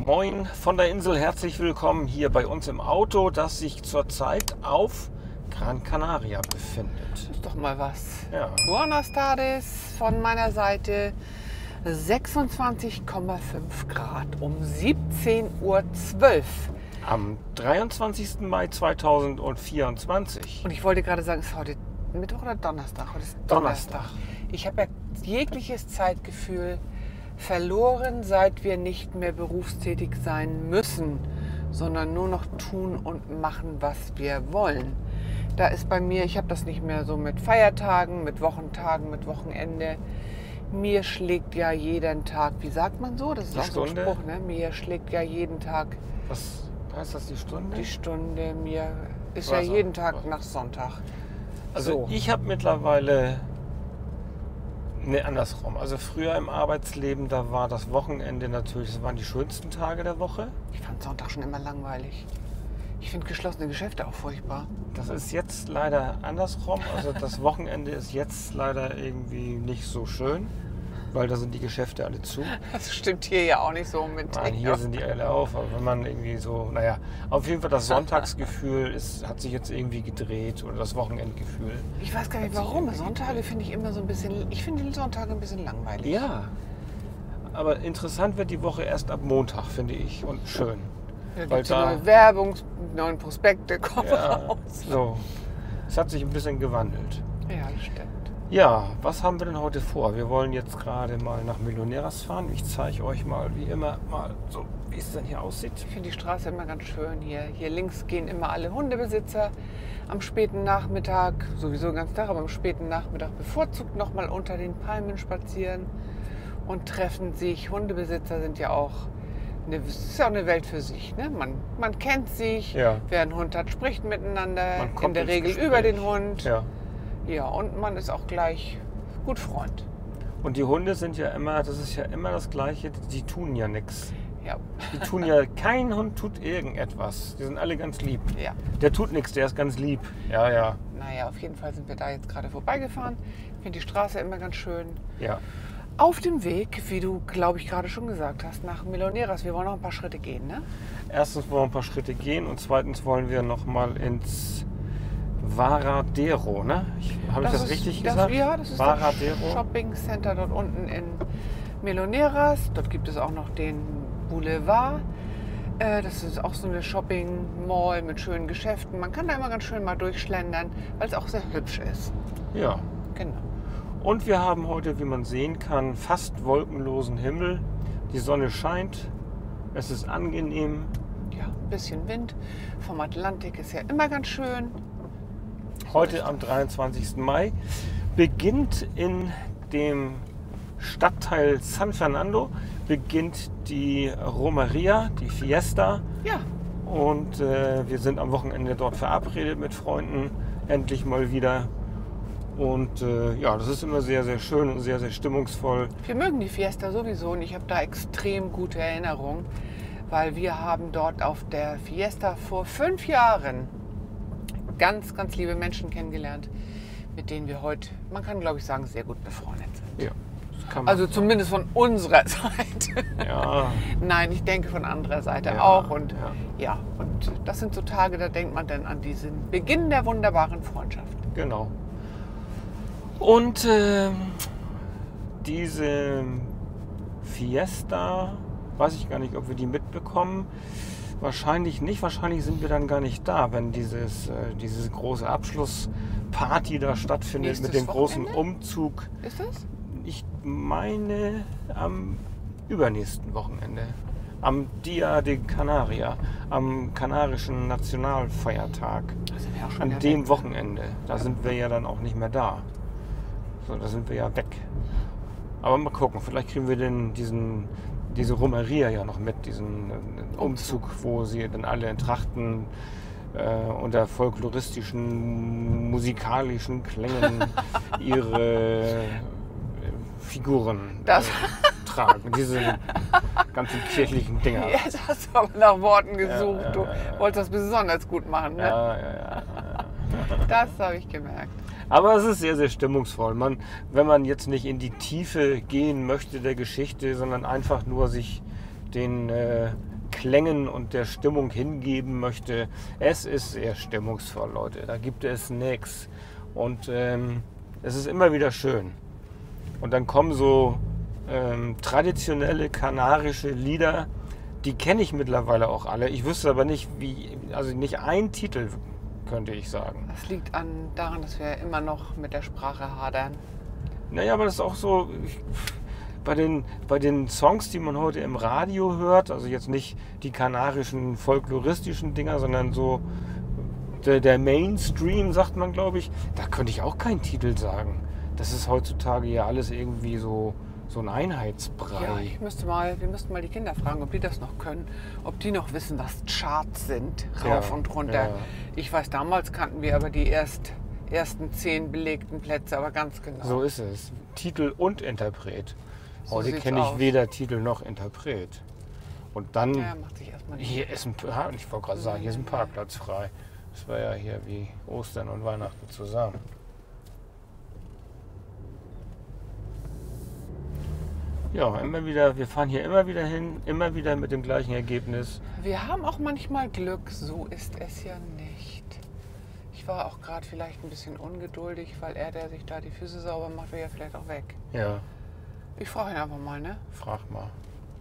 Moin von der Insel, herzlich willkommen hier bei uns im Auto, das sich zurzeit auf Gran Canaria befindet. Das ist doch mal was. Ja. Buenas tardes von meiner Seite. 26,5 Grad um 17:12 Uhr. Am 23. Mai 2024. Und ich wollte gerade sagen, ist heute Mittwoch oder Donnerstag? Heute ist Donnerstag. Ich habe ja jegliches Zeitgefühl verloren, seit wir nicht mehr berufstätig sein müssen, sondern nur noch tun und machen, was wir wollen. Da ist bei mir, ich habe das nicht mehr so mit Feiertagen, mit Wochentagen, mit Wochenende. Mir schlägt ja jeden Tag, wie sagt man so? Das ist Die auch so ein Stunde? Spruch, ne? Mir schlägt ja jeden Tag Was heißt das, die Stunde? die Stunde. Mir ist Also, ja jeden Tag nach Sonntag. Also So. ich habe mittlerweile, andersrum. Also früher im Arbeitsleben, da war das Wochenende natürlich, das waren die schönsten Tage der Woche. Ich fand Sonntag schon immer langweilig. Ich finde geschlossene Geschäfte auch furchtbar. Das ist jetzt leider andersrum. Also das Wochenende ist jetzt leider irgendwie nicht so schön, weil da sind die Geschäfte alle zu. Das stimmt hier ja auch nicht so unbedingt. Nein, hier sind die alle auf, aber wenn man irgendwie so, auf jeden Fall das Sonntagsgefühl hat sich jetzt irgendwie gedreht oder das Wochenendgefühl. Ich weiß gar nicht hat sich warum. irgendwie Sonntage finde ich immer so ein bisschen, ich finde die Sonntage ein bisschen langweilig. Ja, aber interessant wird die Woche erst ab Montag, finde ich, und schön. Da Weil gibt es ja da- neue Werbung, neue Prospekte kommen Ja, raus. so. Es hat sich ein bisschen gewandelt. Ja, das stimmt. Ja, was haben wir denn heute vor? Wir wollen jetzt gerade mal nach Miloneras fahren. Ich zeige euch mal, wie immer, mal so, wie es denn hier aussieht. Ich finde die Straße immer ganz schön hier. Hier links gehen immer alle Hundebesitzer am späten Nachmittag, sowieso den ganzen Tag, aber am späten Nachmittag bevorzugt nochmal unter den Palmen spazieren und treffen sich. Hundebesitzer sind ja auch ist ja auch eine Welt für sich. Ne? Man kennt sich, Ja. wer einen Hund hat, spricht miteinander, Man kommt in der ins Regel Gespräch. über den Hund. Ja. Ja, und man ist auch gleich gut Freund. Und die Hunde sind ja immer, das ist ja immer das Gleiche, die tun ja nichts. Ja, Die tun ja, kein Hund tut irgendetwas. Die sind alle ganz lieb. ja. Der tut nichts, der ist ganz lieb. Ja, ja, Naja, auf jeden Fall sind wir da jetzt gerade vorbeigefahren. Ich finde die Straße immer ganz schön. ja. Auf dem Weg, wie du, glaube ich, gerade schon gesagt hast, nach Miloneras. Wir wollen noch ein paar Schritte gehen, ne? Erstens wollen wir ein paar Schritte gehen und zweitens wollen wir noch mal ins Varadero, ne? Habe ich das richtig gesagt? Ja, das ist das Varadero. Shopping Center dort unten in Miloneras. Dort gibt es auch noch den Boulevard. Das ist auch so eine Shopping Mall mit schönen Geschäften. Man kann da immer ganz schön mal durchschlendern, weil es auch sehr hübsch ist. Ja. Genau. Und wir haben heute, wie man sehen kann, fast wolkenlosen Himmel. Die Sonne scheint. Es ist angenehm. Ja, ein bisschen Wind vom Atlantik ist ja immer ganz schön. Heute am 23. Mai beginnt in dem Stadtteil San Fernando beginnt die Romeria, die Fiesta. Ja, Und wir sind am Wochenende dort verabredet mit Freunden, endlich mal wieder. Und das ist immer sehr, sehr schön und sehr, sehr stimmungsvoll. wir mögen die Fiesta sowieso und ich habe da extrem gute Erinnerungen, weil wir haben dort auf der Fiesta vor 5 Jahren ganz, ganz liebe Menschen kennengelernt, mit denen wir heute, man kann glaube ich sagen, sehr gut befreundet sind. Ja, das kann man Also sagen. zumindest von unserer Seite. Ja, Nein, ich denke von anderer Seite Ja, auch. Und ja. und das sind so Tage, da denkt man dann an diesen Beginn der wunderbaren Freundschaft. genau. Und diese Fiesta, weiß ich gar nicht, ob wir die mitbekommen. Wahrscheinlich nicht. Wahrscheinlich sind wir dann gar nicht da, wenn diese große Abschlussparty da stattfindet Nächstes mit dem großen Wochenende? Umzug. Ist das? Ich meine am übernächsten Wochenende. Am Dia de Canaria, am kanarischen Nationalfeiertag. Da sind wir auch schon An wieder dem weg. Wochenende. Da sind wir ja dann auch nicht mehr da. So, da sind wir ja weg. Aber mal gucken, vielleicht kriegen wir diese Romeria ja noch mit, diesen Umzug, wo sie dann alle in Trachten unter folkloristischen, musikalischen Klängen ihre Figuren Das- tragen. Diese ganzen kirchlichen Dinger. Jetzt hast du aber nach Worten gesucht. ja, Du ja. wolltest das besonders gut machen, ne? Ja. Das habe ich gemerkt. Aber es ist sehr, sehr stimmungsvoll. Wenn man jetzt nicht in die Tiefe gehen möchte der Geschichte, sondern einfach nur sich den Klängen und der Stimmung hingeben möchte. Es ist sehr stimmungsvoll, Leute. Da gibt es nichts. Und es ist immer wieder schön. Und dann kommen so traditionelle kanarische Lieder, die kenne ich mittlerweile auch alle. Ich wüsste aber nicht, wie, also nicht ein Titel, könnte ich sagen. Das liegt daran, dass wir immer noch mit der Sprache hadern. Naja, aber das ist auch so, bei den Songs, die man heute im Radio hört, also jetzt nicht die kanarischen folkloristischen Dinger, sondern so der Mainstream, sagt man, glaube ich, da könnte ich auch keinen Titel sagen. Das ist heutzutage ja alles irgendwie so ein Einheitsbrei. Ja, wir müssten mal die Kinder fragen, ob die das noch können, ob die noch wissen, was Charts sind, rauf und runter. Ja. Ich weiß, damals kannten wir aber die ersten 10 belegten Plätze, aber ganz genau. So ist es. Titel und Interpret. Heute sieht's kenne ich aus. weder Titel noch Interpret. Und dann, Ja, macht sich erstmal nicht. hier ist ich wollte gerade sagen, hier ist ein Parkplatz frei. Das war ja hier wie Ostern und Weihnachten zusammen. Ja, wir fahren hier immer wieder hin, immer wieder mit dem gleichen Ergebnis. Wir haben auch manchmal Glück, so ist es ja nicht. Ich war auch gerade vielleicht ein bisschen ungeduldig, weil der sich da die Füße sauber macht, will ja vielleicht auch weg. Ja, Ich frage ihn einfach mal, ne? frag mal.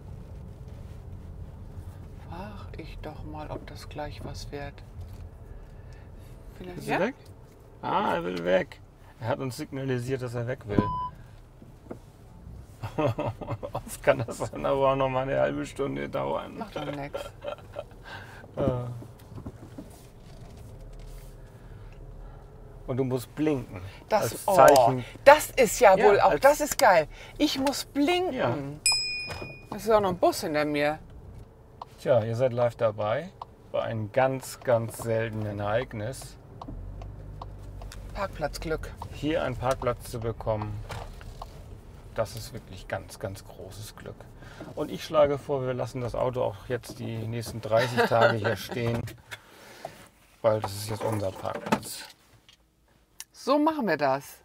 Frag ich doch mal, ob das gleich was wird. Vielleicht, Ist er weg? Ah, er will weg. Er hat uns signalisiert, dass er weg will. Oft kann das dann aber auch noch mal eine halbe Stunde dauern. Macht doch nichts. Und du musst blinken. Das, als Zeichen. das ist ja wohl Ja, auch, als- das ist geil. Ich muss blinken. Ja. Es ist auch noch ein Bus hinter mir. Tja, ihr seid live dabei bei einem ganz, ganz seltenen Ereignis. Parkplatzglück. Hier einen Parkplatz zu bekommen, das ist wirklich ganz, ganz großes Glück. Und ich schlage vor, wir lassen das Auto auch jetzt die nächsten 30 Tage hier stehen, weil das ist jetzt unser Parkplatz. So machen wir das.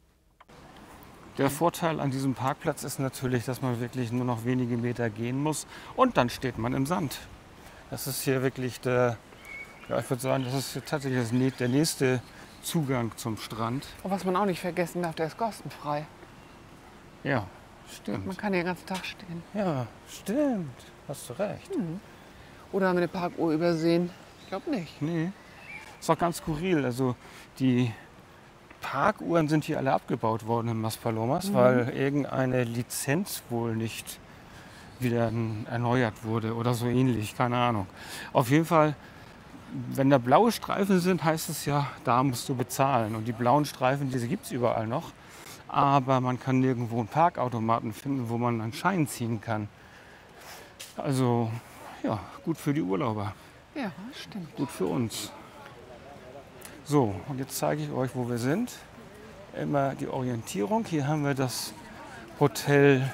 Der Vorteil an diesem Parkplatz ist natürlich, dass man wirklich nur noch wenige Meter gehen muss und dann steht man im Sand. Das ist hier wirklich ich würde sagen, das ist hier tatsächlich der nächste Zugang zum Strand. Und was man auch nicht vergessen darf, der ist kostenfrei. Ja, Man stimmt. kann hier den ganzen Tag stehen. Ja, stimmt. Hast du recht. Oder haben wir eine Parkuhr übersehen? Ich glaube nicht. Nee, ist auch ganz skurril. Also die Parkuhren sind hier alle abgebaut worden in Maspalomas, weil irgendeine Lizenz wohl nicht wieder erneuert wurde oder so ähnlich, keine Ahnung. Auf jeden Fall, wenn da blaue Streifen sind, heißt es ja, da musst du bezahlen. Und die blauen Streifen, diese gibt es überall noch. Aber man kann nirgendwo einen Parkautomaten finden, wo man einen Schein ziehen kann. Also, ja, gut für die Urlauber. Ja, stimmt. Gut für uns. So, und jetzt zeige ich euch, wo wir sind. Immer die Orientierung. Hier haben wir das Hotel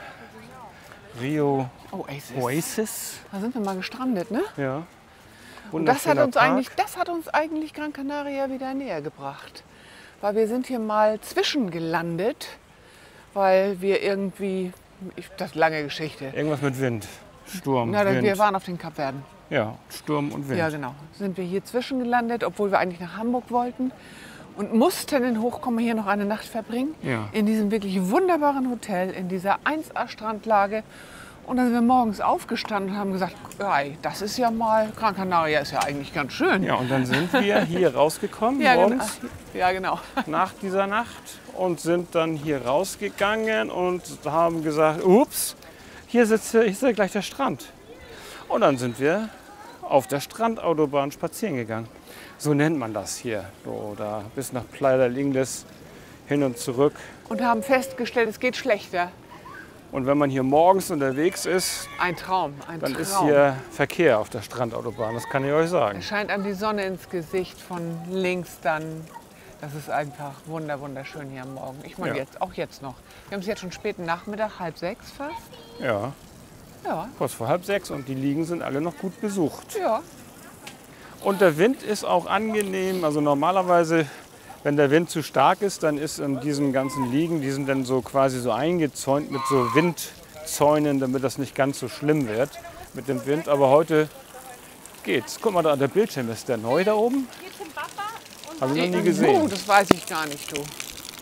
Rio Oasis. Da sind wir mal gestrandet, ne? Ja. Und das hat, Wunderschöner das hat uns eigentlich Gran Canaria wieder näher gebracht. Weil wir sind hier mal zwischengelandet, weil wir irgendwie, das ist lange Geschichte. Irgendwas mit Wind. Sturm, Na, Wind. wir waren auf den Kapverden. Ja, Sturm und Wind. Ja, genau. Sind wir hier zwischengelandet, obwohl wir eigentlich nach Hamburg wollten. Und mussten in Hochkommen hier noch eine Nacht verbringen. Ja. In diesem wirklich wunderbaren Hotel, in dieser 1A-Strandlage. Und dann sind wir morgens aufgestanden und haben gesagt, ey, das ist ja mal, Gran Canaria ist ja eigentlich ganz schön. Ja, und dann sind wir hier rausgekommen Ja, genau. morgens Ja, genau. nach dieser Nacht und sind dann hier rausgegangen und haben gesagt, ups, hier ist ja gleich der Strand. Und dann sind wir auf der Strandautobahn spazieren gegangen. So nennt man das hier. So, da bis nach Playa del Ingles hin und zurück. Und haben festgestellt, es geht schlechter. Und wenn man hier morgens unterwegs ist, Ein Traum, ein dann Traum. ist hier Verkehr auf der Strandautobahn. Das kann ich euch sagen. Es scheint einem die Sonne ins Gesicht von links dann. Das ist einfach wunderschön hier am Morgen. Ich meine, Ja. auch jetzt noch. Wir haben es jetzt schon späten Nachmittag, 5:30 fast. Ja, Ja, kurz vor 5:30 und die Liegen sind alle noch gut besucht. ja. Und der Wind ist auch angenehm. Also normalerweise, wenn der Wind zu stark ist, dann ist in diesen ganzen Liegen, die sind dann so quasi so eingezäunt mit so Windzäunen, damit das nicht ganz so schlimm wird. mit dem Wind, aber heute geht's. Guck mal, da der Bildschirm, ist der neu da oben? Habe ich noch nie gesehen. Das weiß ich gar nicht, du.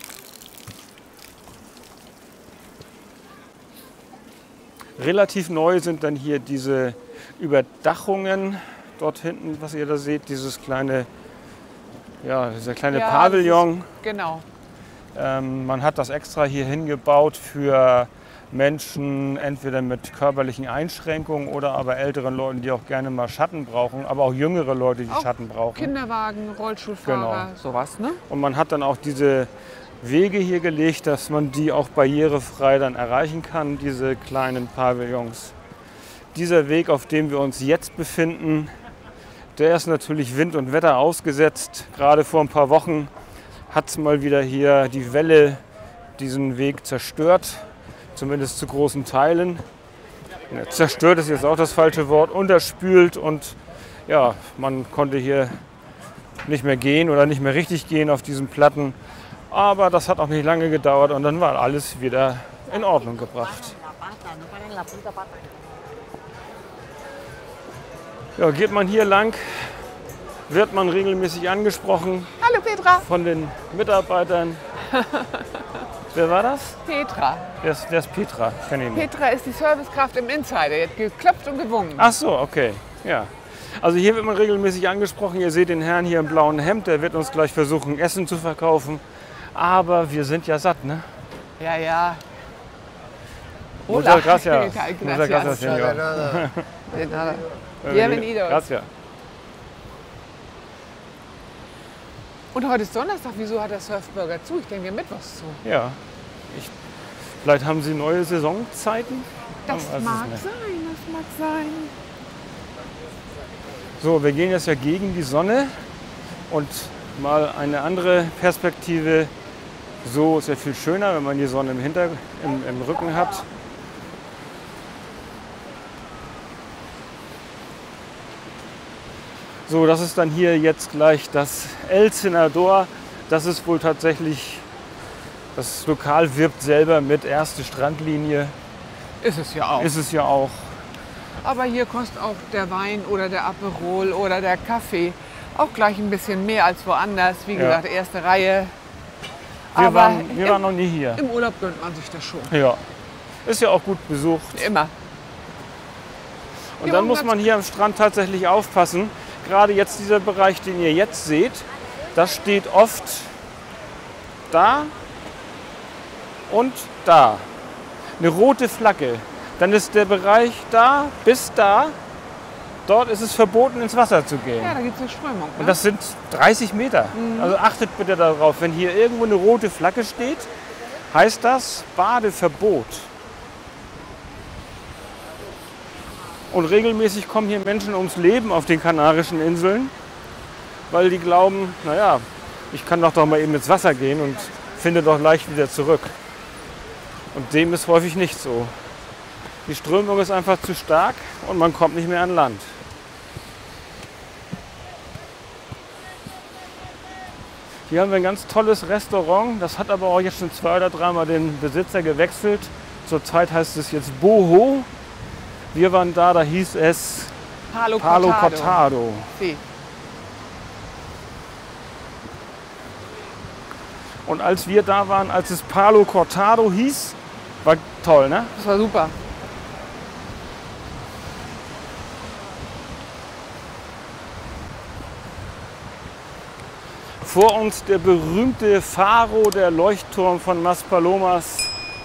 Relativ neu sind dann hier diese Überdachungen dort hinten, was ihr da seht, dieses kleine, ja, dieser kleine Pavillon. Genau. Man hat das extra hier hingebaut für Menschen, entweder mit körperlichen Einschränkungen oder aber älteren Leuten, die auch gerne mal Schatten brauchen, aber auch jüngere Leute, die Auch Schatten brauchen. Kinderwagen, Rollstuhlfahrer, sowas, ne? Und man hat dann auch diese Wege hier gelegt, dass man die auch barrierefrei dann erreichen kann, diese kleinen Pavillons. Dieser Weg, auf dem wir uns jetzt befinden, der ist natürlich Wind und Wetter ausgesetzt. Gerade vor ein paar Wochen hat es mal wieder hier die Welle diesen Weg zerstört, zumindest zu großen Teilen. Ja, zerstört ist jetzt auch das falsche Wort, unterspült und ja, man konnte hier nicht mehr gehen oder nicht mehr richtig gehen auf diesen Platten. Aber das hat auch nicht lange gedauert und dann war alles wieder in Ordnung gebracht. Ja, geht man hier lang, wird man regelmäßig angesprochen. Hallo Petra. Von den Mitarbeitern. Wer war das? Petra. Wer ist Petra? Kenn ich nicht. Petra ist die Servicekraft im Insider. Die hat geklopft und gewungen. Ach so, okay. Ja. Also hier wird man regelmäßig angesprochen. Ihr seht den Herrn hier im blauen Hemd. Der wird uns gleich versuchen, Essen zu verkaufen. Aber wir sind ja satt, ne? Ja, ja. Muchas gracias. Gracias. Muchas gracias, señor. De nada. Bienvenidos. Gracias. Und heute ist Donnerstag. Wieso hat der Surfburger zu? Ich denke mittwochs zu. Ja. Vielleicht haben Sie neue Saisonzeiten? Das Man weiß es mag nicht. sein, das mag sein. So, wir gehen jetzt ja gegen die Sonne und mal eine andere Perspektive. So ist ja viel schöner, wenn man die Sonne im Rücken hat. So, das ist dann hier jetzt gleich das El Senador. Das ist wohl tatsächlich, das Lokal wirbt selber mit erste Strandlinie. Ist es ja auch. Ist es ja auch. Aber hier kostet auch der Wein oder der Aperol oder der Kaffee auch gleich ein bisschen mehr als woanders. Wie gesagt, erste Reihe. Wir waren noch nie hier. Im Urlaub gönnt man sich das schon. Ja, ist ja auch gut besucht. Immer. Und dann muss man hier am Strand tatsächlich aufpassen. Gerade jetzt dieser Bereich, den ihr jetzt seht, das steht oft da und da. Eine rote Flagge. Dann ist der Bereich da bis da. Dort ist es verboten, ins Wasser zu gehen. Ja, da gibt es eine Strömung. Ne? Und das sind 30 Meter. Also achtet bitte darauf, wenn hier irgendwo eine rote Flagge steht, heißt das Badeverbot. Und regelmäßig kommen hier Menschen ums Leben auf den Kanarischen Inseln, weil die glauben, naja, ich kann doch mal eben ins Wasser gehen und finde doch leicht wieder zurück. Und dem ist häufig nicht so. Die Strömung ist einfach zu stark und man kommt nicht mehr an Land. Hier haben wir ein ganz tolles Restaurant. Das hat aber auch jetzt schon 2 oder 3 Mal den Besitzer gewechselt. Zurzeit heißt es jetzt Boho. Wir waren da hieß es Palo Cortado. Sí. Und als wir da waren, als es Palo Cortado hieß, war toll, ne? Das war super. Vor uns der berühmte Faro, der Leuchtturm von Maspalomas.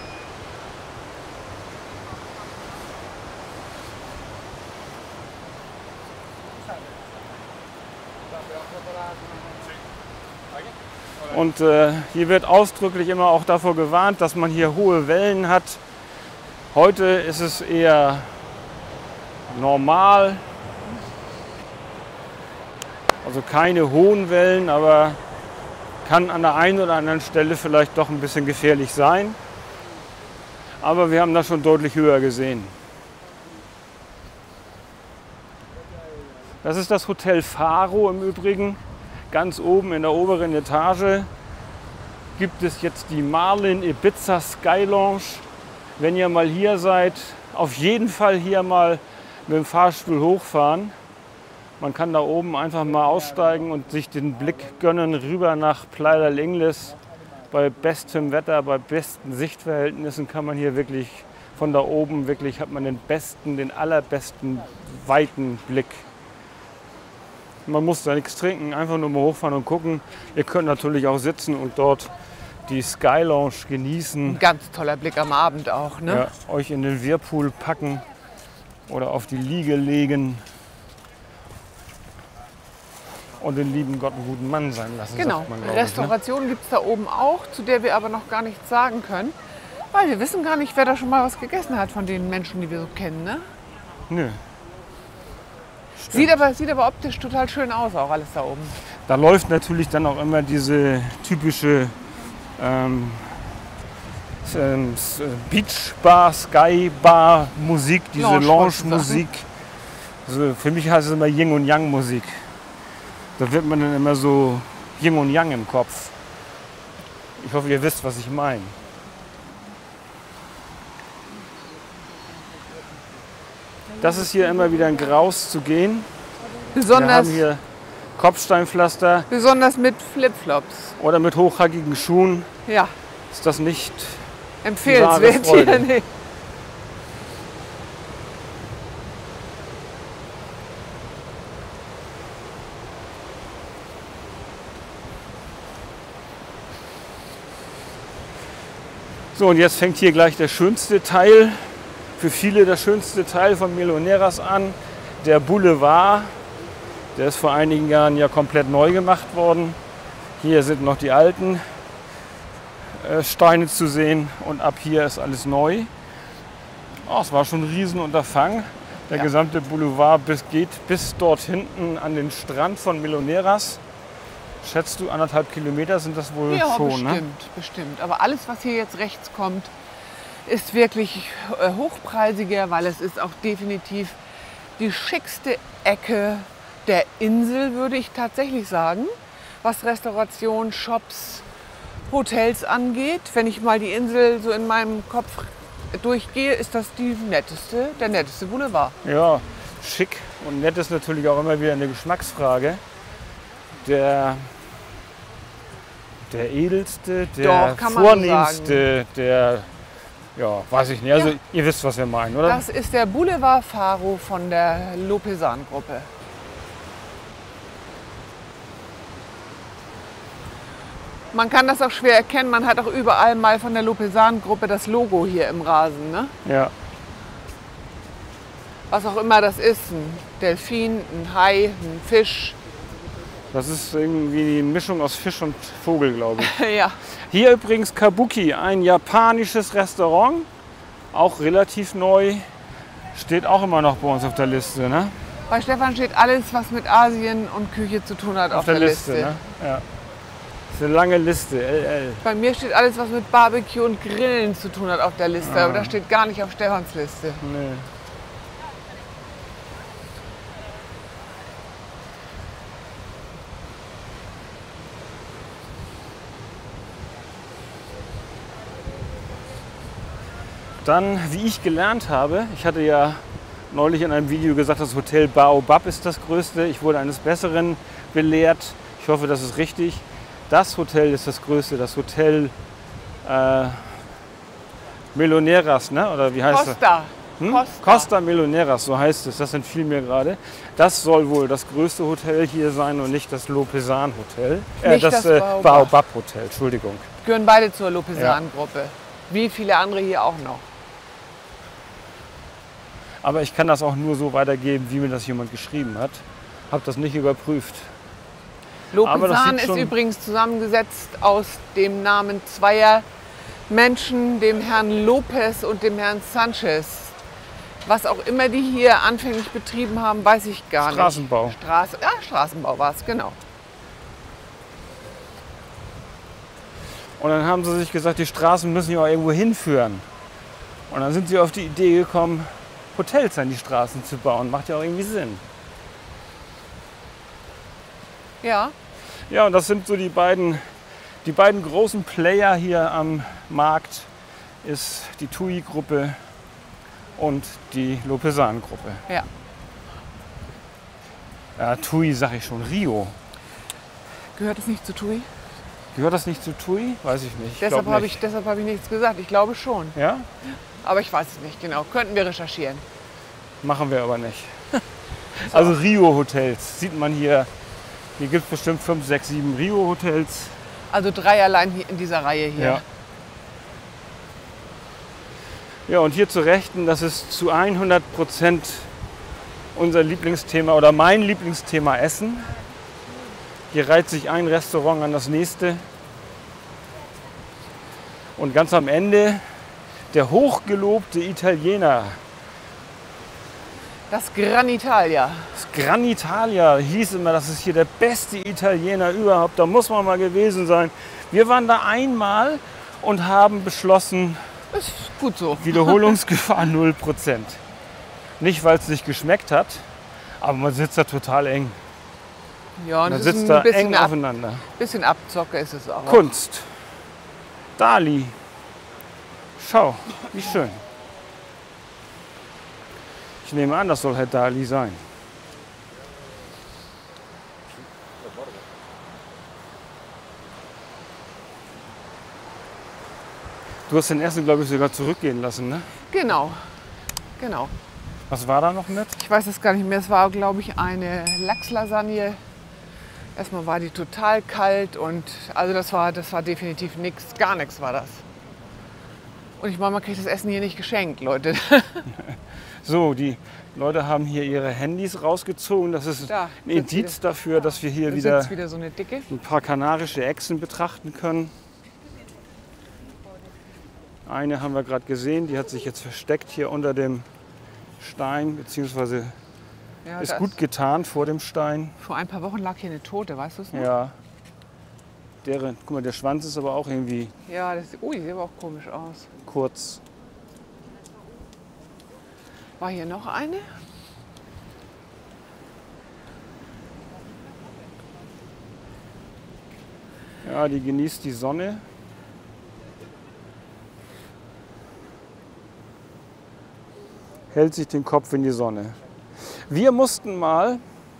Und hier wird ausdrücklich immer auch davor gewarnt, dass man hier hohe Wellen hat. Heute ist es eher normal. Also keine hohen Wellen, aber kann an der einen oder anderen Stelle vielleicht doch ein bisschen gefährlich sein. Aber wir haben das schon deutlich höher gesehen. Das ist das Hotel Faro im Übrigen. Ganz oben in der oberen Etage gibt es jetzt die Marlin Ibiza Sky Lounge. Wenn ihr mal hier seid, auf jeden Fall hier mal mit dem Fahrstuhl hochfahren. Man kann da oben einfach mal aussteigen und sich den Blick gönnen rüber nach Playa del Ingles. Bei bestem Wetter, bei besten Sichtverhältnissen kann man hier wirklich von da oben wirklich hat man den allerbesten weiten Blick. Man muss da nichts trinken, einfach nur mal hochfahren und gucken. Ihr könnt natürlich auch sitzen und dort die Sky Lounge genießen. Ein ganz toller Blick am Abend auch, ne? Ja, euch in den Whirlpool packen oder auf die Liege legen und den lieben Gott einen guten Mann sein lassen. Genau. Sagt man, glaube Restauration gibt es da oben auch, zu der wir aber noch gar nichts sagen können. Weil wir wissen gar nicht, wer da schon mal was gegessen hat von den Menschen, die wir so kennen, ne? Nö. Sieht aber optisch total schön aus, auch alles da oben. Da läuft natürlich dann auch immer diese typische Beach-Bar, Sky-Bar-Musik, diese Lounge-Musik. Also für mich heißt es immer Yin und Yang-Musik. Da wird man dann immer so Yin und Yang im Kopf. Ich hoffe, ihr wisst, was ich meine. Das ist hier immer wieder ein Graus zu gehen. Wir haben hier Kopfsteinpflaster. Besonders mit Flipflops. Oder mit hochhackigen Schuhen. Ja. Ist das nicht empfehlenswert hier? Nee. So, und jetzt fängt hier gleich der schönste Teil, für viele der schönste Teil von Meloneras an, der Boulevard. Der ist vor einigen Jahren ja komplett neu gemacht worden. Hier sind noch die alten Steine zu sehen und ab hier ist alles neu. Oh, es war schon ein Riesenunterfangen. Der gesamte Boulevard geht bis dort hinten an den Strand von Meloneras. Schätzt du, 1,5 Kilometer sind das wohl schon, bestimmt, ne? Bestimmt. Aber alles, was hier jetzt rechts kommt, ist wirklich hochpreisiger, weil es ist auch definitiv die schickste Ecke der Insel, würde ich tatsächlich sagen, was Restauration, Shops, Hotels angeht. Wenn ich mal die Insel so in meinem Kopf durchgehe, ist das der netteste Boulevard. Ja, schick und nett ist natürlich auch immer wieder eine Geschmacksfrage. Der edelste, der vornehmste, der, ja, weiß ich nicht. Also ihr wisst, was wir meinen, oder? Das ist der Boulevard Faro von der Lopezan-Gruppe. Man kann das auch schwer erkennen, man hat auch überall mal von der Lopezan-Gruppe das Logo hier im Rasen, ne? Ja. Was auch immer das ist, ein Delfin, ein Hai, ein Fisch. Das ist irgendwie eine Mischung aus Fisch und Vogel, glaube ich. Ja. Hier übrigens Kabuki, ein japanisches Restaurant, auch relativ neu, steht auch immer noch bei uns auf der Liste, ne? Bei Stefan steht alles, was mit Asien und Küche zu tun hat, auf der Liste. Ne? Ja. Das ist eine lange Liste, LL. Bei mir steht alles, was mit Barbecue und Grillen zu tun hat, auf der Liste. Aber das steht gar nicht auf Stefans Liste. Nee. Dann, wie ich gelernt habe, ich hatte ja neulich in einem Video gesagt, das Hotel Baobab ist das größte. Ich wurde eines Besseren belehrt. Ich hoffe, das ist richtig. Das Hotel ist das größte, das Hotel Meloneras, ne? Oder wie heißt Costa. das? Costa Meloneras, so heißt es. Das entfiel mir gerade. Das soll wohl das größte Hotel hier sein und nicht das Lopezan Hotel. Das Baobab Hotel, Entschuldigung. Gehören beide zur Lopezan-Gruppe. Wie viele andere hier auch noch. Aber ich kann das auch nur so weitergeben, wie mir das jemand geschrieben hat. Habe das nicht überprüft. Lopezan ist übrigens zusammengesetzt aus dem Namen zweier Menschen, dem Herrn Lopez und dem Herrn Sanchez. Was auch immer die hier anfänglich betrieben haben, weiß ich gar nicht. Straßenbau. Straßenbau war es, genau. Und dann haben sie sich gesagt, die Straßen müssen ja auch irgendwo hinführen. Und dann sind sie auf die Idee gekommen, Hotels an die Straßen zu bauen. Macht ja auch irgendwie Sinn. Ja. Ja, und das sind so die beiden großen Player hier am Markt. Ist die TUI-Gruppe und die Lopesan-Gruppe. Ja. TUI sage ich schon, Rio. Gehört es nicht zu TUI? Gehört das nicht zu TUI? Weiß ich nicht. Deshalb habe ich nichts gesagt. Ich glaube schon. Ja? Aber ich weiß es nicht genau. Könnten wir recherchieren. Machen wir aber nicht. Also Rio-Hotels sieht man hier. Hier gibt es bestimmt 5, 6, 7 Rio-Hotels. Also 3 allein hier in dieser Reihe hier. Ja. Ja, und hier zu Rechten, das ist zu 100% unser Lieblingsthema oder mein Lieblingsthema Essen. Hier reiht sich ein Restaurant an das nächste. Und ganz am Ende der hochgelobte Italiener. Das Gran Italia. Das Gran Italia hieß immer, das ist hier der beste Italiener überhaupt. Da muss man mal gewesen sein. Wir waren da einmal und haben beschlossen, Ist gut so. Wiederholungsgefahr 0%. Nicht, weil es nicht geschmeckt hat, aber man sitzt da total eng. Ja, und Man es ist sitzt ein da bisschen, eng aufeinander. bisschen Abzocke ist es auch. Kunst. Dali. Schau, wie schön. Ich nehme an, das soll Herr Dali sein. Du hast den Essen, glaube ich, sogar zurückgehen lassen, ne? Genau. Was war da noch mit? Ich weiß es gar nicht mehr. Es war, glaube ich, eine Lachslasagne. Erstmal war die total kalt und also das war definitiv nichts, gar nichts war das. Und ich meine, man kriegt das Essen hier nicht geschenkt, Leute. So, die Leute haben hier ihre Handys rausgezogen. Das ist Da ein sitzt Indiz dafür, dass wir hier Da wieder sitzt wieder so eine dicke. ein paar kanarische Echsen betrachten können. Eine haben wir gerade gesehen, die hat sich jetzt versteckt hier unter dem Stein, beziehungsweise Ja, ist gut getarnt vor dem Stein. Vor ein paar Wochen lag hier eine Tote, weißt du es noch? Ja. Guck mal, der Schwanz ist aber auch irgendwie Ja, die sieht aber auch komisch aus. kurz. War hier noch eine? Ja, die genießt die Sonne. Hält sich den Kopf in die Sonne. Wir mussten mal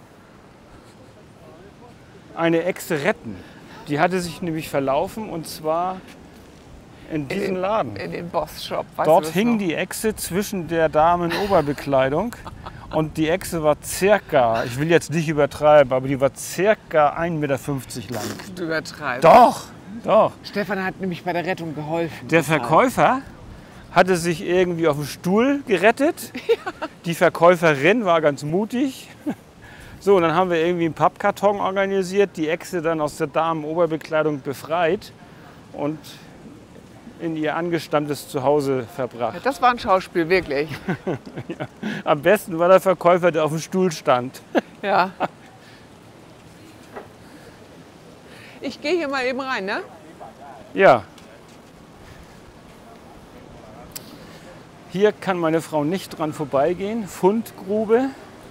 eine Echse retten. Die hatte sich nämlich verlaufen und zwar in diesem Laden. In den Boss-Shop. Weißt Dort du das hing noch? die Echse zwischen der Damenoberbekleidung und die Echse war circa, ich will jetzt nicht übertreiben, aber die war circa 1,50 Meter lang. Du übertreibst. Doch. Stefan hat nämlich bei der Rettung geholfen. Der Verkäufer hatte sich irgendwie auf dem Stuhl gerettet. Die Verkäuferin war ganz mutig. So, und dann haben wir irgendwie einen Pappkarton organisiert, die Echse dann aus der Damenoberbekleidung befreit und in ihr angestammtes Zuhause Ja, verbracht. das war ein Schauspiel, wirklich. Am besten war der Verkäufer, der auf dem Stuhl stand. Ja. Ich gehe hier mal eben rein, ne? Ja. Hier kann meine Frau nicht dran vorbeigehen. Fundgrube.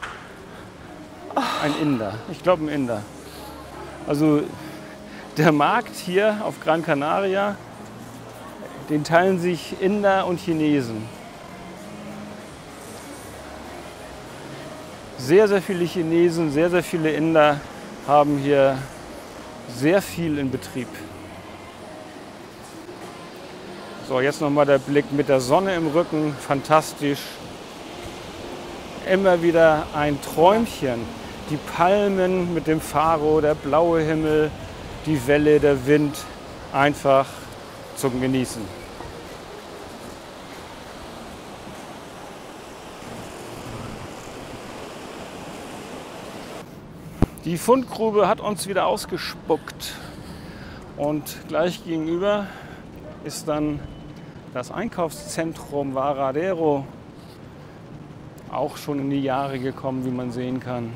Ein Inder. Ich glaube ein Inder. Also der Markt hier auf Gran Canaria, den teilen sich Inder und Chinesen. Sehr, sehr viele Chinesen, sehr, sehr viele Inder haben hier sehr viel in Betrieb. So, jetzt nochmal der Blick mit der Sonne im Rücken. Fantastisch. Immer wieder ein Träumchen. Die Palmen mit dem Faro, der blaue Himmel, die Welle, der Wind. Einfach zum Genießen. Die Fundgrube hat uns wieder ausgespuckt. Und gleich gegenüber ist dann das Einkaufszentrum Varadero, auch schon in die Jahre gekommen, wie man sehen kann.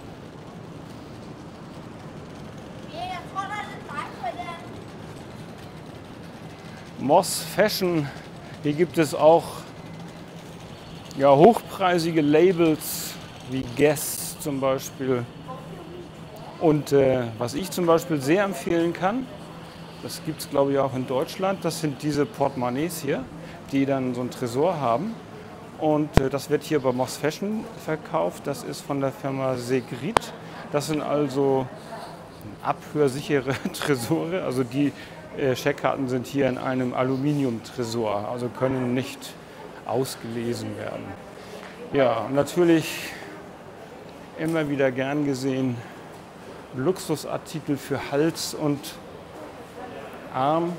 Moss Fashion, hier gibt es auch ja, hochpreisige Labels wie Guess zum Beispiel. Und was ich zum Beispiel sehr empfehlen kann, das gibt es glaube ich auch in Deutschland, das sind diese Portemonnaies hier, die dann so einen Tresor haben. Und das wird hier bei Moss Fashion verkauft. Das ist von der Firma Segrit. Das sind also abhörsichere Tresore. Also die Scheckkarten sind hier in einem Aluminiumtresor, also können nicht ausgelesen werden. Ja, und natürlich immer wieder gern gesehen Luxusartikel für Hals und Arm.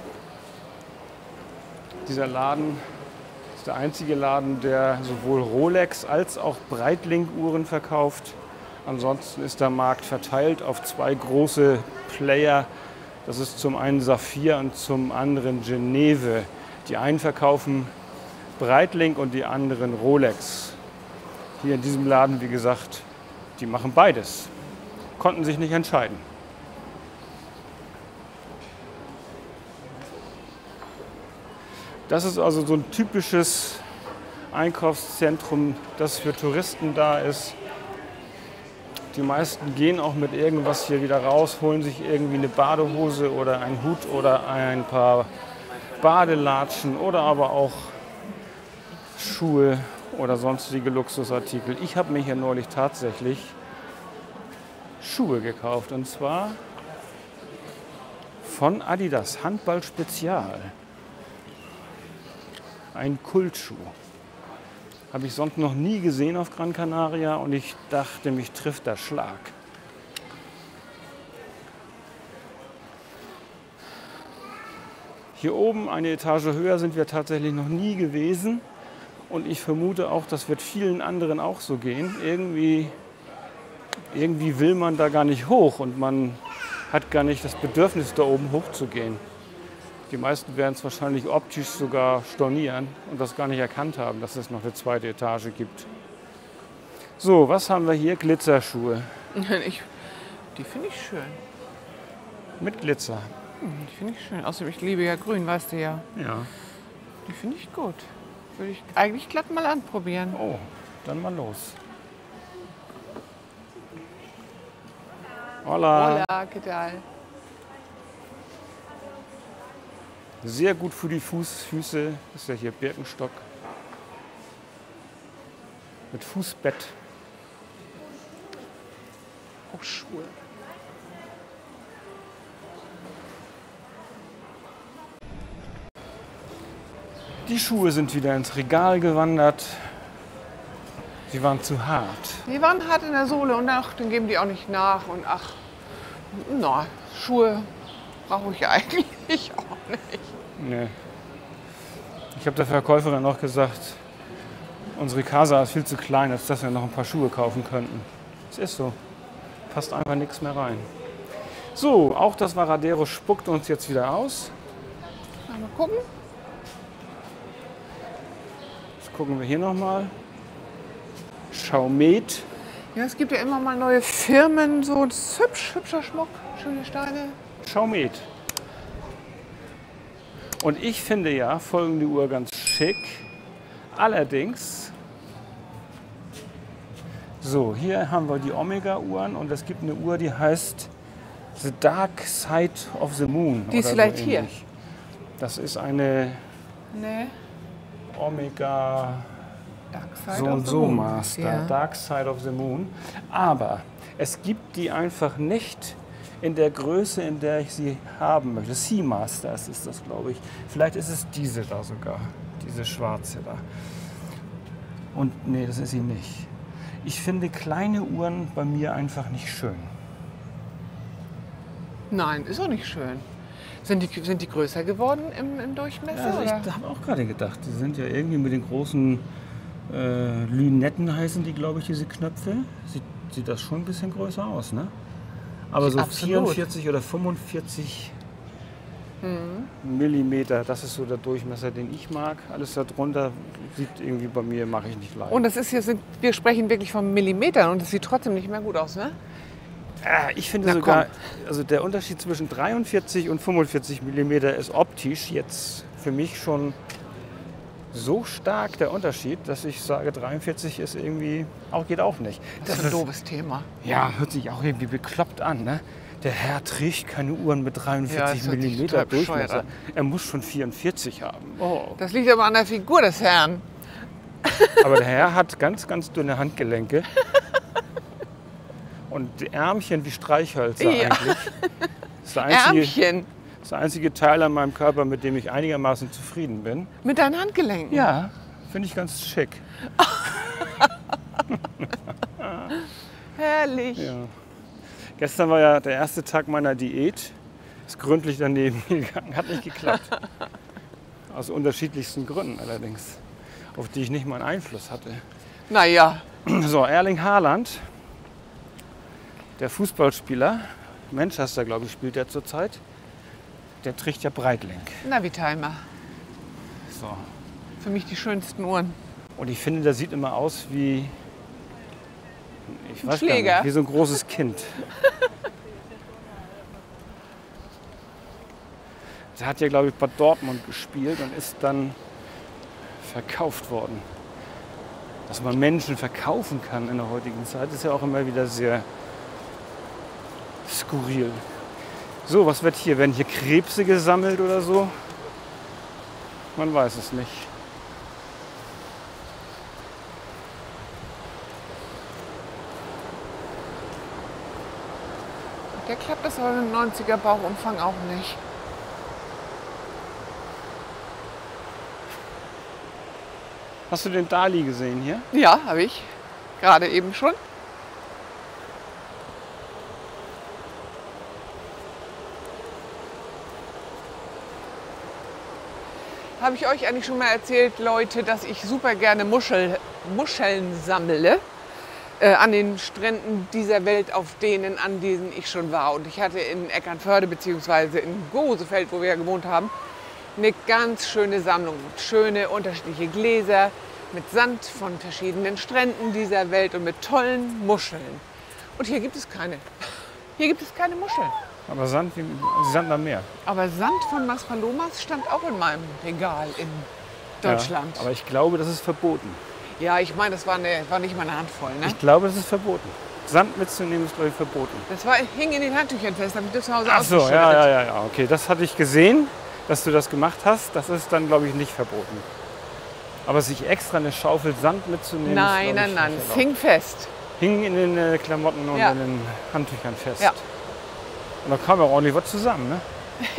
Dieser Laden ist der einzige Laden, der sowohl Rolex als auch Breitling-Uhren verkauft. Ansonsten ist der Markt verteilt auf zwei große Player. Das ist zum einen Saphir und zum anderen Geneve. Die einen verkaufen Breitling und die anderen Rolex. Hier in diesem Laden, wie gesagt, die machen beides. Konnten sich nicht entscheiden. Das ist also so ein typisches Einkaufszentrum, das für Touristen da ist. Die meisten gehen auch mit irgendwas hier wieder raus, holen sich irgendwie eine Badehose oder einen Hut oder ein paar Badelatschen oder aber auch Schuhe oder sonstige Luxusartikel. Ich habe mir hier neulich tatsächlich Schuhe gekauft und zwar von Adidas, Handball Spezial. Ein Kultschuh. Habe ich sonst noch nie gesehen auf Gran Canaria und ich dachte, mich trifft der Schlag. Hier oben, eine Etage höher, sind wir tatsächlich noch nie gewesen und ich vermute auch, das wird vielen anderen auch so gehen. Irgendwie will man da gar nicht hoch und man hat gar nicht das Bedürfnis, da oben hochzugehen. Die meisten werden es wahrscheinlich optisch sogar stornieren und das gar nicht erkannt haben, dass es noch eine zweite Etage gibt. So, was haben wir hier? Glitzerschuhe. Die finde ich schön. Mit Glitzer. Die finde ich schön. Außerdem, ich liebe ja grün, weißt du ja. Ja. Die finde ich gut. Würde ich eigentlich glatt mal anprobieren. Oh, dann mal los. Hola. Hola, ¿qué tal? Sehr gut für die Füße. Das ist ja hier Birkenstock. Mit Fußbett. Auch Schuhe. Die Schuhe sind wieder ins Regal gewandert. Sie waren zu hart. Die waren hart in der Sohle und dann geben die auch nicht nach. Und ach, na, Schuhe brauche ich eigentlich auch nicht. Nee. Ich habe der Verkäuferin noch gesagt, unsere Casa ist viel zu klein, als dass wir noch ein paar Schuhe kaufen könnten. Es ist so. Passt einfach nichts mehr rein. So, auch das Varadero spuckt uns jetzt wieder aus. Mal gucken. Jetzt gucken wir hier nochmal. Chaumet. Ja, es gibt ja immer mal neue Firmen, so das ist hübscher Schmuck, schöne Steine. Chaumet. Und ich finde ja folgende Uhr ganz schick. Allerdings, so, hier haben wir die Omega-Uhren und es gibt eine Uhr, die heißt The Dark Side of the Moon. Die ist vielleicht hier. Das ist eine Omega so und so Master, ja. Dark Side of the Moon. Aber es gibt die einfach nicht in der Größe, in der ich sie haben möchte. Seamasters ist das, glaube ich. Vielleicht ist es diese da sogar, diese schwarze da. Und nee, das ist sie nicht. Ich finde kleine Uhren bei mir einfach nicht schön. Nein, ist auch nicht schön. Sind die größer geworden im Durchmesser? Also ich habe auch gerade gedacht, die sind ja irgendwie mit den großen Lünetten heißen die, glaube ich, diese Knöpfe. Sieht das schon ein bisschen größer aus, ne? Aber so Absolut. 44 oder 45 Millimeter, das ist so der Durchmesser, den ich mag. Alles darunter sieht irgendwie bei mir, mache ich nicht leid. Und das ist hier, wir sprechen wirklich von Millimetern und es sieht trotzdem nicht mehr gut aus, ne? Ich finde sogar, also der Unterschied zwischen 43 und 45 Millimeter ist optisch jetzt für mich schon so stark der Unterschied, dass ich sage, 43 ist irgendwie, geht auch nicht. Das ist ein doofes Thema. Ja, hört sich auch irgendwie bekloppt an, ne? Der Herr trägt keine Uhren mit 43 Millimeter Durchmesser. Er muss schon 44 haben. Oh. Das liegt aber an der Figur des Herrn. Aber der Herr hat ganz, ganz dünne Handgelenke. Und die Ärmchen wie Streichhölzer eigentlich. Das ist Ärmchen der einzige Teil an meinem Körper, mit dem ich einigermaßen zufrieden bin. mit deinen Handgelenken? Ja, finde ich ganz schick. Herrlich. Ja. Gestern war ja der erste Tag meiner Diät. Ist gründlich daneben gegangen. Hat nicht geklappt. Aus unterschiedlichsten Gründen allerdings, auf die ich nicht mal einen Einfluss hatte. Naja, So, Erling Haaland, der Fußballspieler, Manchester, glaube ich, spielt er zurzeit. Der trägt ja Breitling. Navitimer. So. Für mich die schönsten Uhren. Und ich finde, der sieht immer aus wie, ich Ein weiß gar Schläger. nicht, wie so ein großes Kind. Der hat ja, glaube ich, bei Dortmund gespielt und ist dann verkauft worden. Dass man Menschen verkaufen kann in der heutigen Zeit, ist ja auch immer wieder sehr skurril. So, was wird hier? Werden hier Krebse gesammelt oder so? Man weiß es nicht. Der klappt das aber mit dem 90er Bauchumfang auch nicht. Hast du den Dali gesehen hier? Ja, habe ich. Gerade eben schon. Habe ich euch eigentlich schon mal erzählt, Leute, dass ich super gerne Muscheln sammle an den Stränden dieser Welt, auf denen, an denen ich schon war. Und ich hatte in Eckernförde bzw. in Gosefeld, wo wir ja gewohnt haben, eine ganz schöne Sammlung. Schöne unterschiedliche Gläser mit Sand von verschiedenen Stränden dieser Welt und mit tollen Muscheln. Und hier gibt es keine. Hier gibt es keine Muscheln. Aber Sand am Meer. Aber Sand von Maspalomas stand auch in meinem Regal in Deutschland. Ja, aber ich glaube, das ist verboten. Ja, ich meine, das war nicht mal eine Handvoll. Ne? Ich glaube, das ist verboten. Sand mitzunehmen ist, glaube ich, verboten. Das hing in den Handtüchern fest, habe ich das zu Hause Ach so, ausgeschüttet. ja, okay. Das hatte ich gesehen, dass du das gemacht hast. Das ist dann, glaube ich, nicht verboten. Aber sich extra eine Schaufel Sand mitzunehmen, Nein, ist, nein, nicht es erlaubt. hing fest. Hing in den Klamotten und Ja. in den Handtüchern fest. Ja. Und da kam ja auch ordentlich was zusammen, ne?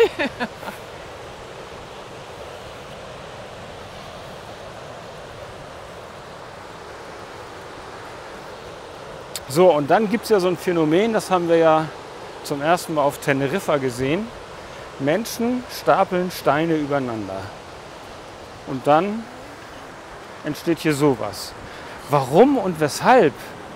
So, und dann gibt es ja so ein Phänomen, das haben wir ja zum ersten Mal auf Teneriffa gesehen. Menschen stapeln Steine übereinander. Und dann entsteht hier sowas. Warum und weshalb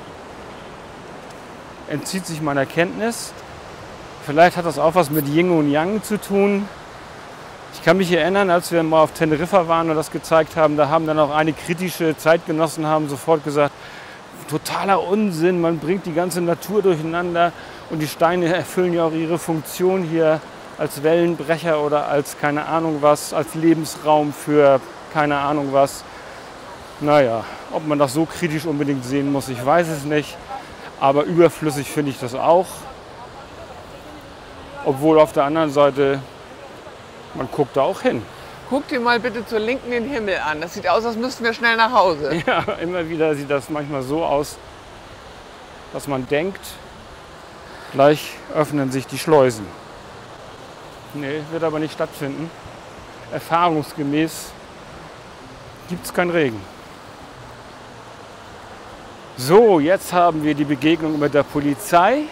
entzieht sich meiner Kenntnis. Vielleicht hat das auch was mit Yin und Yang zu tun. Ich kann mich erinnern, als wir mal auf Teneriffa waren und das gezeigt haben, da haben dann auch einige kritische Zeitgenossen haben sofort gesagt, totaler Unsinn, man bringt die ganze Natur durcheinander und die Steine erfüllen ja auch ihre Funktion hier als Wellenbrecher oder als keine Ahnung was, als Lebensraum für keine Ahnung was. Naja, ob man das so kritisch unbedingt sehen muss, ich weiß es nicht. Aber überflüssig finde ich das auch. Obwohl auf der anderen Seite, man guckt da auch hin. Guck dir mal bitte zur Linken den Himmel an. Das sieht aus, als müssten wir schnell nach Hause. Ja, immer wieder sieht das manchmal so aus, dass man denkt, gleich öffnen sich die Schleusen. Nee, wird aber nicht stattfinden. Erfahrungsgemäß gibt es keinen Regen. So, jetzt haben wir die Begegnung mit der Polizei.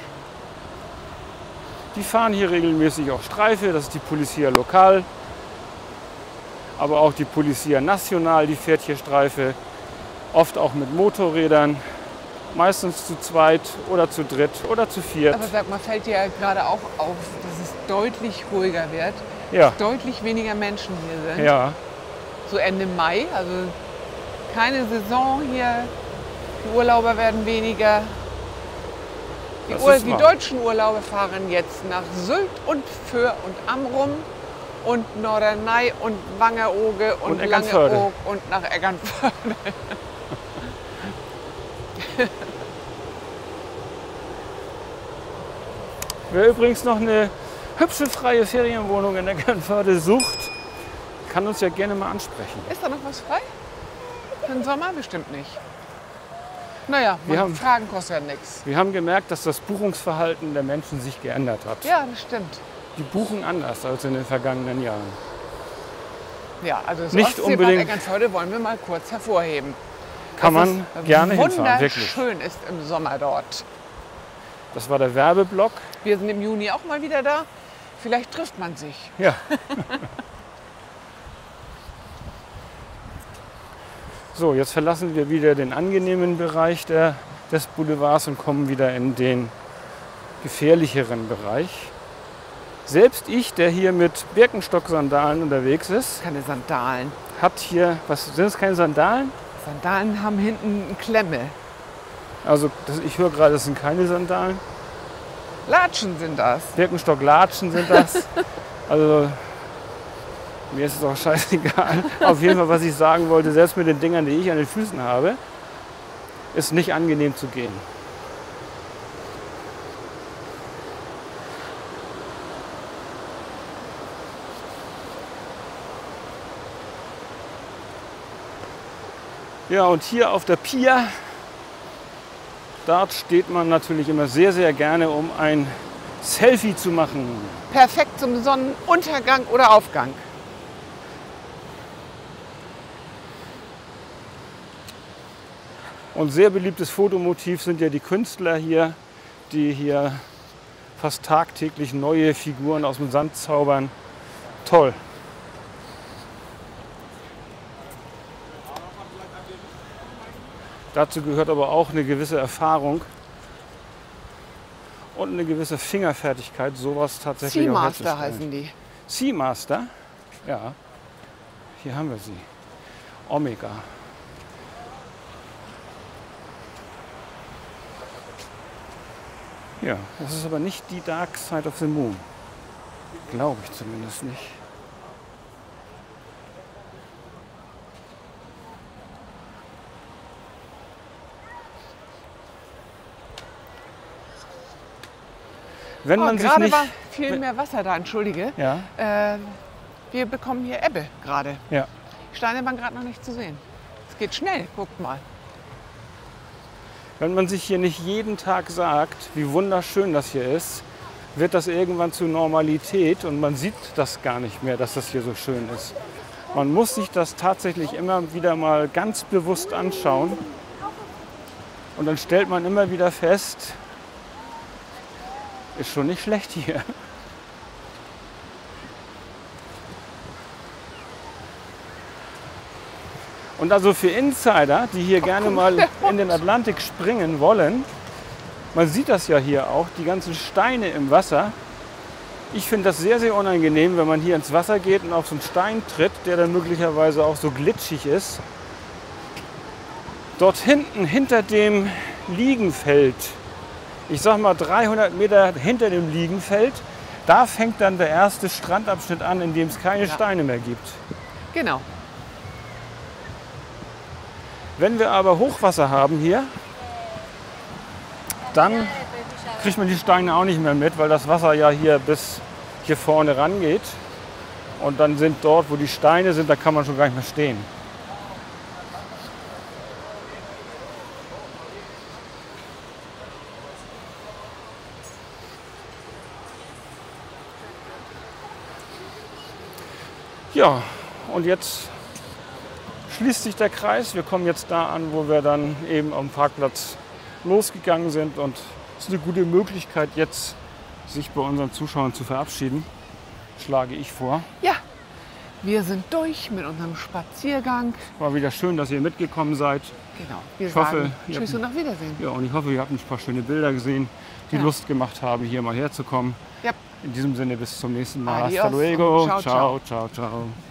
Die fahren hier regelmäßig auch Streife, das ist die Polizia Lokal. Aber auch die Polizia Nacional, die fährt hier Streife. Oft auch mit Motorrädern. Meistens zu zweit oder zu dritt oder zu viert. Aber sag mal, fällt dir ja gerade auch auf, dass es deutlich ruhiger wird. Ja, Deutlich weniger Menschen hier sind. ja. So Ende Mai, also keine Saison hier. Die Urlauber werden weniger. Das ist Die wahr. deutschen Urlauber fahren jetzt nach Sylt und Föhr und Amrum und Norderney und Wangerooge und Eckernförde. Langeoog und nach Eckernförde. Wer übrigens noch eine hübsche freie Ferienwohnung in Eckernförde sucht, kann uns ja gerne mal ansprechen. Ist da noch was frei? Für den Sommer bestimmt nicht. Naja, Fragen kostet ja nichts. Wir haben gemerkt, dass das Buchungsverhalten der Menschen sich geändert hat. Ja, das stimmt. Die buchen anders als in den vergangenen Jahren. Ja, also das Nicht Ostseebad unbedingt. Eckernförde wollen wir mal kurz hervorheben. Kann man gerne hinfahren, wirklich. Wunderschön ist im Sommer dort. Das war der Werbeblock. Wir sind im Juni auch mal wieder da. Vielleicht trifft man sich. Ja. So, jetzt verlassen wir wieder den angenehmen Bereich des Boulevards und kommen wieder in den gefährlicheren Bereich. Selbst ich, der hier mit Birkenstock-Sandalen unterwegs ist, Keine Sandalen. hat hier, was sind es, keine Sandalen? Sandalen haben hinten eine Klemme. Also ich höre gerade, es sind keine Sandalen. Latschen sind das. Birkenstock-Latschen sind das. Also mir ist es auch scheißegal. Auf jeden Fall, was ich sagen wollte, selbst mit den Dingern, die ich an den Füßen habe, ist nicht angenehm zu gehen. Ja, und hier auf der Pier, dort steht man natürlich immer sehr, sehr gerne, um ein Selfie zu machen. Perfekt zum Sonnenuntergang oder Aufgang. Und sehr beliebtes Fotomotiv sind ja die Künstler hier, die hier fast tagtäglich neue Figuren aus dem Sand zaubern. Toll. Dazu gehört aber auch eine gewisse Erfahrung und eine gewisse Fingerfertigkeit, sowas tatsächlich auch Seamaster herzustellen. heißen die. Seamaster? Ja, hier haben wir sie. Omega. Ja, das ist aber nicht die Dark Side of the Moon. Glaube ich zumindest nicht. Wenn man sich Gerade nicht... war viel mehr Wasser da, entschuldige. Ja, Wir bekommen hier Ebbe gerade. ja. Die Steine waren gerade noch nicht zu sehen. Es geht schnell, guckt mal. Wenn man sich hier nicht jeden Tag sagt, wie wunderschön das hier ist, wird das irgendwann zur Normalität und man sieht das gar nicht mehr, dass das hier so schön ist. Man muss sich das tatsächlich immer wieder mal ganz bewusst anschauen und dann stellt man immer wieder fest, ist schon nicht schlecht hier. Und also für Insider, die hier gerne mal in den Atlantik springen wollen, man sieht das ja hier auch, die ganzen Steine im Wasser. Ich finde das sehr, sehr unangenehm, wenn man hier ins Wasser geht und auf so einen Stein tritt, der dann möglicherweise auch so glitschig ist. Dort hinten, hinter dem Liegenfeld, ich sag mal 300 Meter hinter dem Liegenfeld, da fängt dann der erste Strandabschnitt an, in dem es keine Steine mehr gibt. Genau. Wenn wir aber Hochwasser haben hier, dann kriegt man die Steine auch nicht mehr mit, weil das Wasser ja hier bis hier vorne rangeht. Und dann sind dort, wo die Steine sind, da kann man schon gar nicht mehr stehen. Ja, und jetzt schließt sich der Kreis. Wir kommen jetzt da an, wo wir dann eben am Parkplatz losgegangen sind. Und es ist eine gute Möglichkeit, jetzt sich bei unseren Zuschauern zu verabschieden, schlage ich vor. Ja, wir sind durch mit unserem Spaziergang. War wieder schön, dass ihr mitgekommen seid. Genau. Wir Ich hoffe, sagen ihr Tschüss habt- und auf Wiedersehen. Ja, und ich hoffe, ihr habt ein paar schöne Bilder gesehen, die Ja. Lust gemacht haben, hier mal herzukommen. Ja. In diesem Sinne bis zum nächsten Mal. Adios Hasta luego. und ciao, Ciao, ciao, ciao.